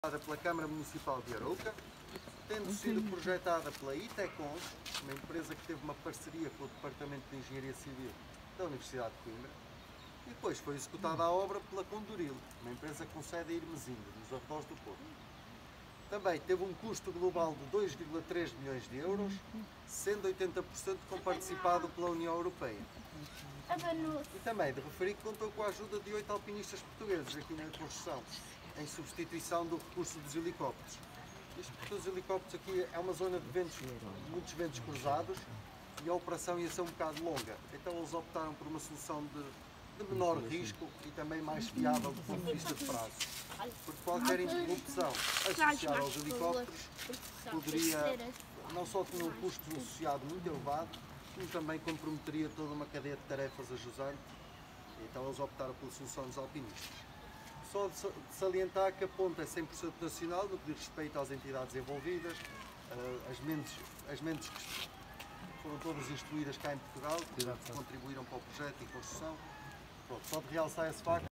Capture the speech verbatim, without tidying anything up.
Pela Câmara Municipal de Arouca, tendo sido projetada pela Itecons, uma empresa que teve uma parceria com o Departamento de Engenharia Civil da Universidade de Coimbra, e depois foi executada a obra pela Conduril, uma empresa com sede em Irmesinde, nos arredores do Porto. Também teve um custo global de dois vírgula três milhões de euros, sendo oitenta por cento comparticipado pela União Europeia. E também de referir que contou com a ajuda de oito alpinistas portugueses aqui na construção, em substituição do recurso dos helicópteros. Isto porque os helicópteros aqui é uma zona de ventos, muitos ventos cruzados, e a operação ia ser um bocado longa. Então eles optaram por uma solução de, de menor risco e também mais viável do ponto de vista de prazo. Porque qualquer interrupção associada aos helicópteros poderia não só ter um custo associado muito elevado, como também comprometeria toda uma cadeia de tarefas ajusante. Então eles optaram pela solução dos alpinistas. Só de salientar que a ponte é cem por cento nacional no que diz respeito às entidades envolvidas, as mentes, as mentes que foram todas instruídas cá em Portugal, que contribuíram para o projeto e construção. Pronto, só de realçar esse facto.